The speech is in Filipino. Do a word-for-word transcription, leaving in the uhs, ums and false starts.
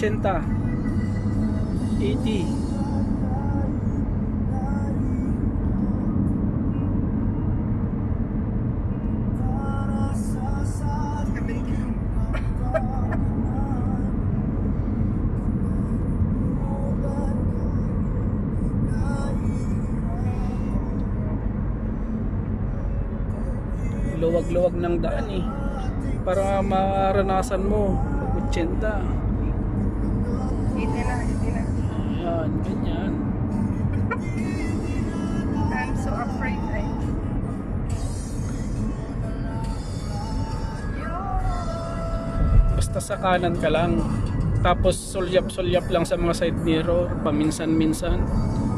eighty. Luwag-luwag ng daan eh, para maranasan mo eighty. eighty na, eighty na. Ayan, ganyan. I'm so afraid I... Basta sa kanan ka lang, tapos sulyap-sulyap lang sa mga side mirror paminsan-minsan.